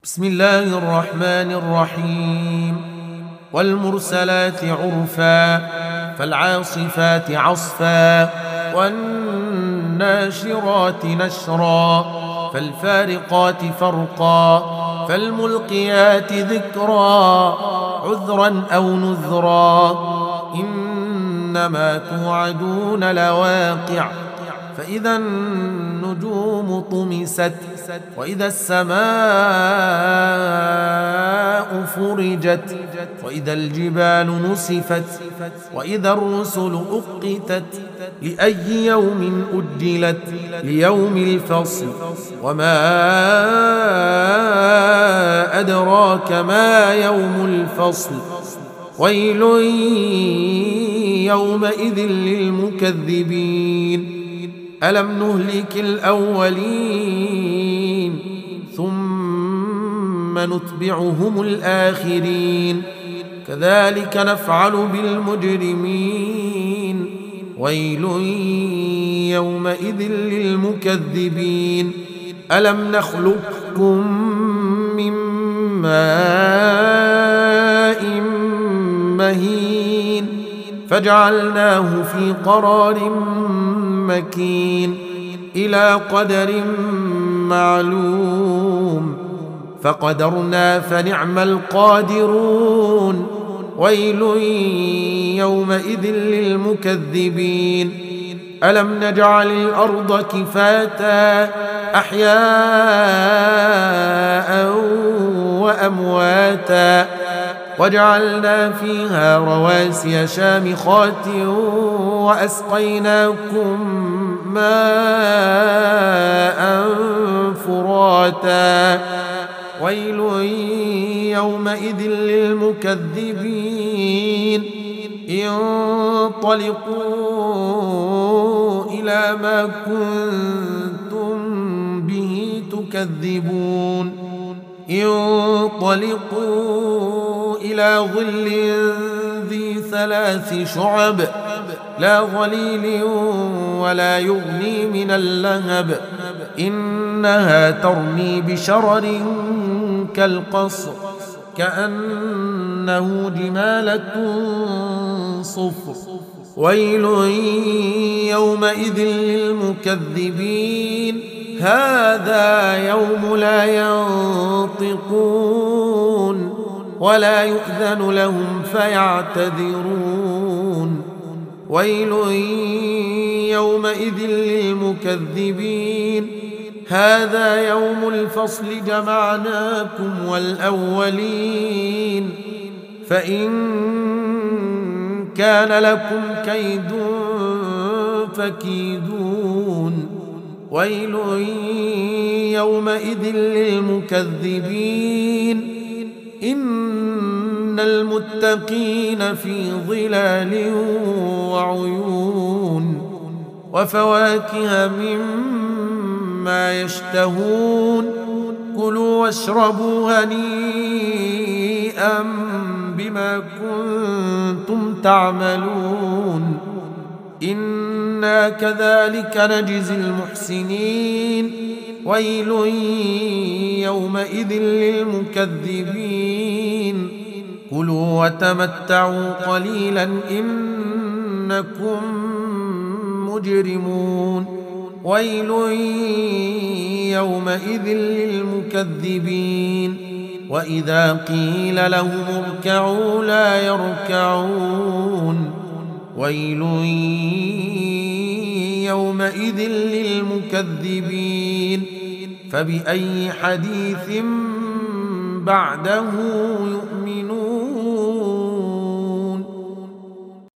بسم الله الرحمن الرحيم والمرسلات عرفا فالعاصفات عصفا والناشرات نشرا فالفارقات فرقا فالملقيات ذكرا عذرا أو نذرا إنما توعدون لواقع فإذا النجوم طمست وإذا السماء فرجت وإذا الجبال نسفت وإذا الرسل أقتت لأي يوم أجلت ليوم الفصل وما أدراك ما يوم الفصل ويل يومئذ للمكذبين ألم نهلك الأولين ثم نتبعهم الآخرين كذلك نفعل بالمجرمين ويل يومئذ للمكذبين ألم نخلقكم من ماء مهين فجعلناه في قرار مكين إلى قدر معلوم فقدرنا فنعم القادرون ويل يومئذ للمكذبين ألم نجعل الأرض كفاتا أحياء وأمواتا وجعلنا فيها رواسي شامخات وأسقيناكم ماء فراتا ويل يومئذ للمكذبين انطلقوا إلى ما كنتم به تكذبون انطلقوا إلى ظل ذي 3 شعب لا ظليل ولا يغني من اللهب إنها ترمي بشرر كالقصر كأنه جمالة صفر ويل يومئذ للمكذبين هذا يوم لا ينطقون ولا يؤذن لهم فيعتذرون ويل يومئذ للمكذبين هذا يوم الفصل جمعناكم والأولين فإن كان لكم كيد فكيدون ويل يومئذ للمكذبين إن المتقين في ظلال وعيون وفواكه مما يشتهون كلوا واشربوا هنيئا بما كنتم تعملون إنا كذلك نجزي المحسنين ويل يومئذ للمكذبين كلوا وتمتعوا قليلا إنكم مجرمون ويل يومئذ للمكذبين وإذا قيل لهم اركعوا لا يركعون ويل يومئذ للمكذبين فبأي حديث بعده يؤمنون